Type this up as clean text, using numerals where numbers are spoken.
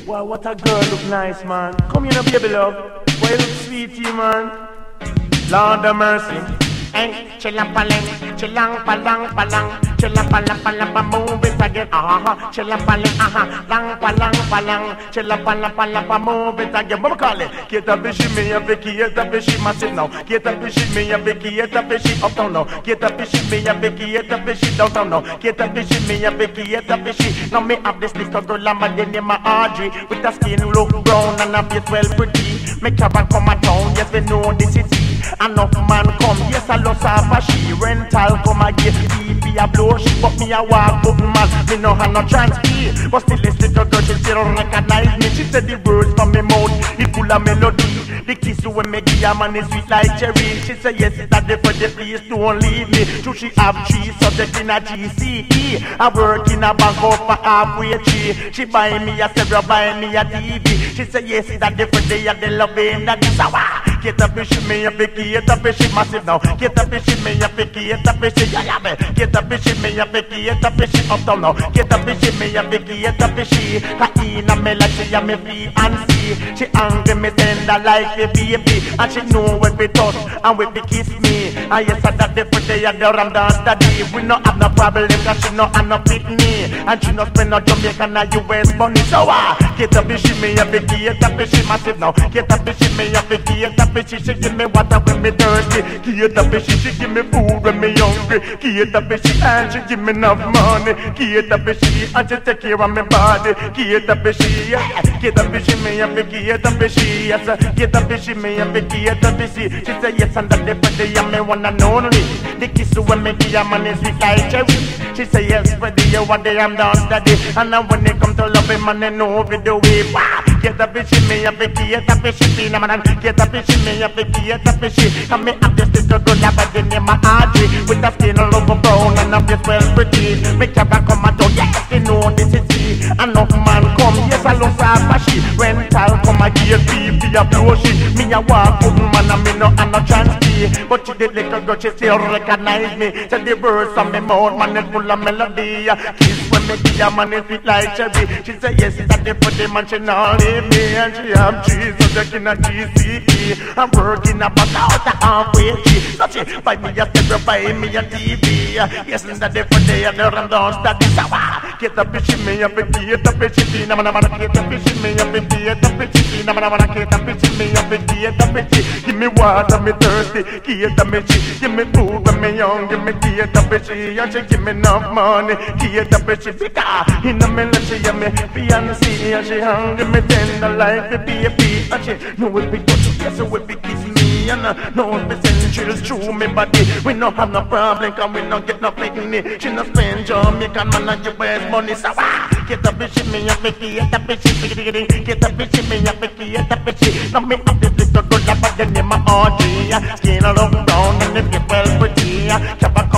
Wow, what a girl look nice, man. Come here, baby love. Why you look sweetie, man? Lord of mercy. Hey, chillapaling, chillang palang palang, chillapalang palang pa move it again, chillapaling, lang palang, chillapalang palang pa move it again. What call it? Get a fishy, me a Vicky, get a fishy, massive now. Get a fishy, me a Vicky, get a fishy, uptown now. Get a fishy, me a Vicky, get a fishy, downtown now. Get a fishy, me a Vicky, get a fishy. Now me have this little girl, I'm a name my Audrey, with a skin look brown and a face well pretty. Make her come a town, yes we know the city. Enough man come, yes I love her she rental come a get be a blow she but me a walk button man. Me no have no chance here, but still this little girl she still recognize me. She said the words from me mouth, it full of melody. The kiss when me give a man is sweet like cherry. She say yes it's a day for the please don't leave me. True she have 3 subjects in a GCE. I work in a bank up for halfway tree. She buy me a stereo, buy me a TV. She say yes it's a day for the loving that is our. Get a fishy, me a Vicky, get a fishy massive now. Get a fishy, me a Vicky, get a fishy, yeah, get a fishy, me a Vicky, get a fishy uptown now. Get a fishy, me a Vicky, get a fishy. Kaina me like she a me feel and see. She angry me tender like a baby, and she know when we touch and when we kiss me. And yes, I that different day and the ram dance daddy. We no have no problem, cause she no have no me, and she no spend no Jamaican or US money. So get a fishy, me a Vicky, get a fishy massive now. Get a fishy, me a Vicky, get a fishy. She give me water when me thirsty. Get a fishy, she give me food when me hungry. Get a fishy, and she give me enough money. Get a fishy, and she take care of me body. Get a fishy, get a fishy, me a Vicky, get a fishy. Yes, get a fishy, me a Vicky, get a fishy. She say yes, and that the day I me wanna know only. The kiss when me give a man is sweet like cherry. She say yes, for the year what day I'm done daddy. And now when they come to love him, man, they know we do it. Get a fishy, me a Vicky, get a fishy, man. Get a fishy, me a Vicky, get a fishy. Come me up this little girl, I by the name of Audrey, with a skin all over brown and a face well pretty. Make her come and down, yes, they know this is it. Enough man come, yes, I love her fashy. Rental come a give be a blow she. Me a walk good man and me no have no chance be. But she did little girl, she still recognize me. Said the words from me mouth, man, it's full of melody. Kiss when me give a man is sweet like cherry. She say yes, it's a day for the man, she not leave me. And she have cheese, so they in a GCE. I'm working about out a halfway tree. So she buy me a stereo, buy me a TV. Yes, in the day for day, and the ram dance that is our. Get a fishy, me a Vicky, get a fishy, na mana get a fishy, me a Vicky, get a fishy, na mana get a fishy, me a Vicky, get a fishy. Give me water, me thirsty, get a fishy. Give me food when me young, give me get a fishy. And she give me enough money, get a fishy. Because in the middle she a me fiancé, and she hungry me tender like the baby. And she know it be touch, yes, so it be kiss me. And know it be send chills through me body. We no have no problem, cause we no get no flicking it. She no spend Jamaican man and US money. So get a fishy, me a Vicky, get a fishy, get a fishy, me a Vicky, get a fishy. Now me have this little girl, but the name of Audrey. Skin all over brown and it get well pretty.